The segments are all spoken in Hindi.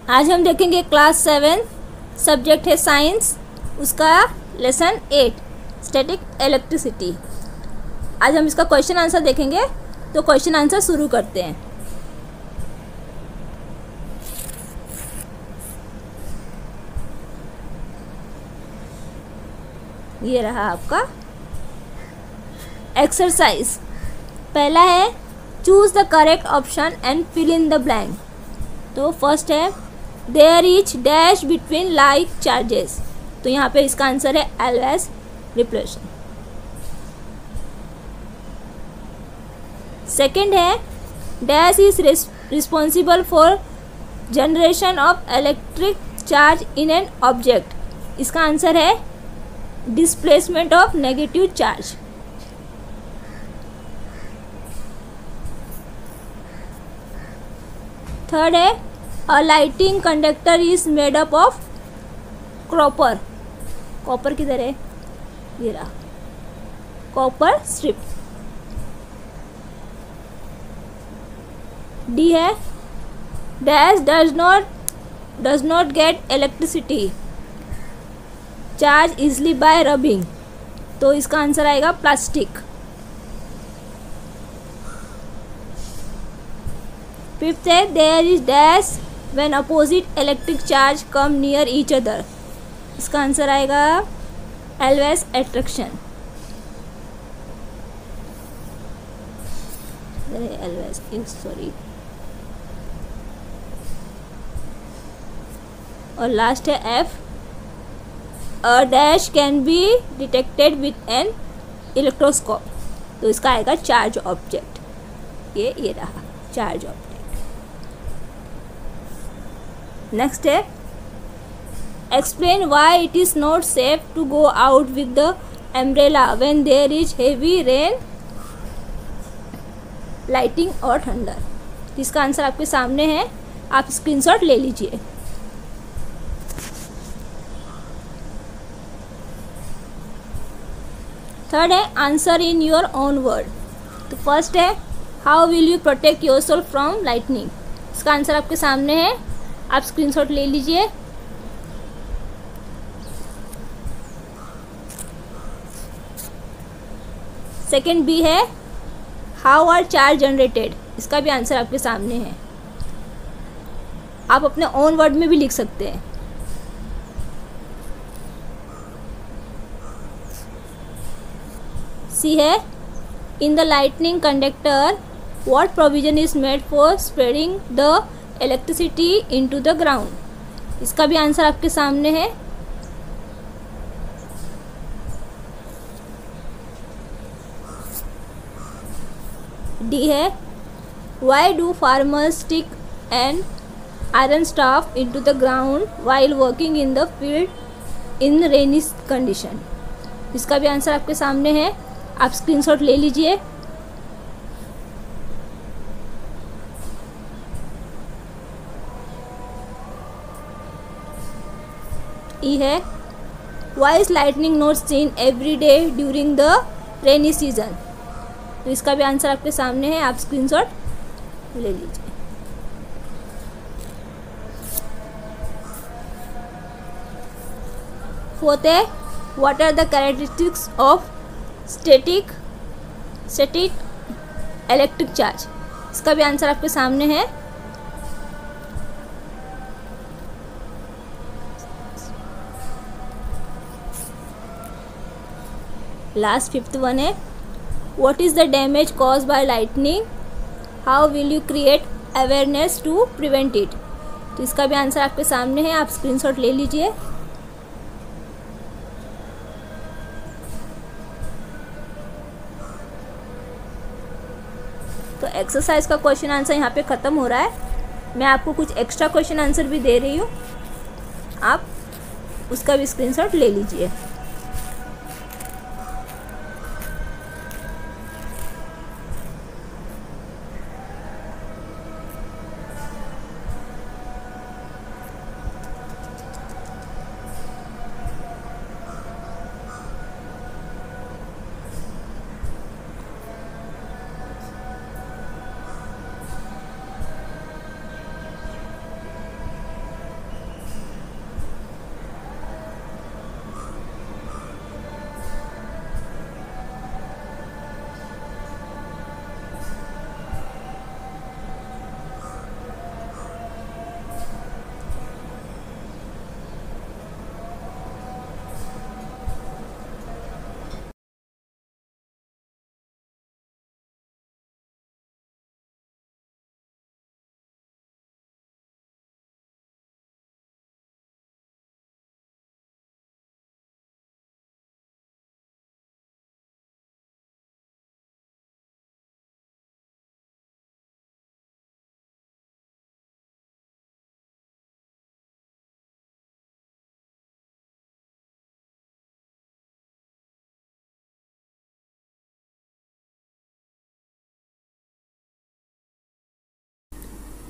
आज हम देखेंगे क्लास 7 सब्जेक्ट है साइंस, उसका लेसन 8 स्टैटिक इलेक्ट्रिसिटी। आज हम इसका क्वेश्चन आंसर देखेंगे, तो क्वेश्चन आंसर शुरू करते हैं। ये रहा आपका एक्सरसाइज। पहला है choose the correct option and fill in the blank. तो फर्स्ट है there is dash between like charges, तो यहाँ पे इसका आंसर है एलवेस रिप्लेशन। सेकेंड है dash is responsible for generation of electric charge in an object, इसका आंसर है displacement of negative charge. Third है a lighting conductor is made up of copper, copper किधर है, ये रहा कॉपर स्ट्रिप। डी है dash does not get electricity charge easily by rubbing, तो इसका आंसर आएगा प्लास्टिक। फिफ्थ है there is dash when opposite electric charge come near each other, इसका आंसर आएगा एलवेस अट्रैक्शन। Always sorry. और लास्ट है F a dash can be detected with an electroscope, तो इसका आएगा चार्ज ऑब्जेक्ट। ये रहा चार्ज ऑब्जेक्ट। नेक्स्ट है explain why it is not safe to go out with the umbrella when there is heavy rain lighting और थंडर, इसका आंसर आपके सामने है, आप स्क्रीनशॉट ले लीजिए। थर्ड है answer in your own word. तो फर्स्ट है how will you protect yourself from lightning, इसका आंसर आपके सामने है, आप स्क्रीनशॉट ले लीजिए। सेकेंड बी है हाउ आर चार्ज जनरेटेड, इसका भी आंसर आपके सामने है, आप अपने ओन वर्ड में भी लिख सकते हैं। सी है in the lightning conductor what provision is made for spreading the electricity into the ground, इसका भी आंसर आपके सामने है। डी है why do farmers stick an iron staff into the ground while working in the field in rainy condition, इसका भी आंसर आपके सामने है, आप स्क्रीनशॉट ले लीजिए। ई है why is lightning not seen every day during the rainy season, तो इसका भी आंसर आपके सामने है, आप स्क्रीनशॉट ले लीजिए। फोर्थ है what are the characteristics of static electric charge, इसका भी आंसर आपके सामने है। लास्ट फिफ्थ वन है what is the damage cause by lightning how will you create awareness to prevent it, तो इसका भी आंसर आपके सामने है, आप स्क्रीनशॉट ले लीजिए। तो एक्सरसाइज का क्वेश्चन आंसर यहाँ पे ख़त्म हो रहा है। मैं आपको कुछ एक्स्ट्रा क्वेश्चन आंसर भी दे रही हूँ, आप उसका भी स्क्रीनशॉट ले लीजिए।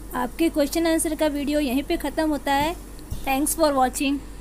आपके क्वेश्चन आंसर का वीडियो यहीं पे ख़त्म होता है। Thanks for watching.